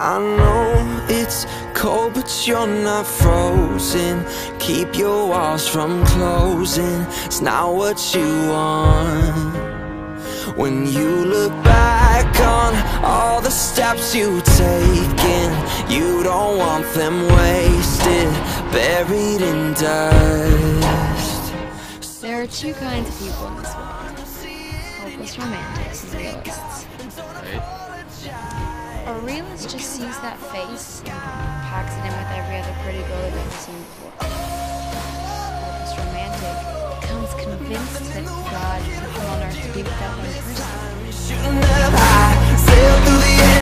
I know it's cold, but you're not frozen. Keep your walls from closing. It's not what you want. When you look back on all the steps you've taken, you don't want them wasted, buried in dust. There are two kinds of people in this world: hopeless romantics and realists. Right? A realist just sees that face and packs it in with every other pretty girl they've ever seen before. A hopeless romantic becomes convinced that God put him on earth to be with that one person.